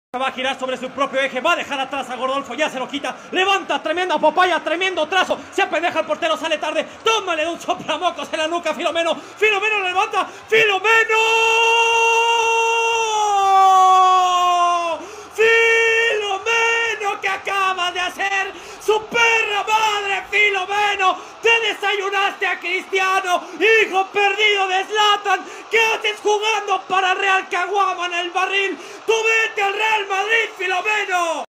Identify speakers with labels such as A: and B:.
A: Va a girar sobre su propio eje, va a dejar atrás a Gordolfo, ya se lo quita, levanta, tremenda papaya, tremendo trazo, se apendeja el portero, sale tarde, tómale de un soplamocos en la nuca, Filomeno, Filomeno lo levanta, Filomeno, Filomeno, ¿qué acabas de hacer? Su perra madre, Filomeno, te desayunaste a Cristiano, hijo perdido de Zlatan, ¿qué haces jugando para Real Caguama en el barril? Tú vete al Real Madrid, Filomeno.